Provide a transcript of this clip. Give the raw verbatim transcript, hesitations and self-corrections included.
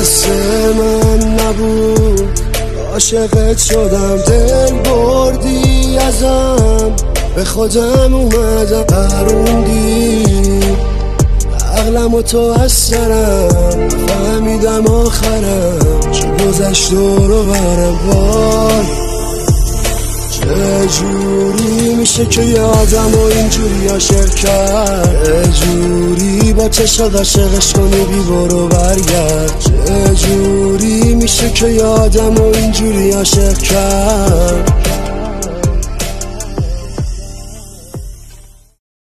دست من نبود، عاشقت شدم، دل بردی ازم، به خودم اومدم پروندی عقلم و تو از سرم، فهمیدم آخرم چه گذشت دور و برم. وای چه جوری میشه که یه آدم و اینجوری عاشق کرد، چه جوری با چشات عاشقش کنی بی برو برگرد، چه جوری میشه که یه آدم و اینجوری عاشق کرد.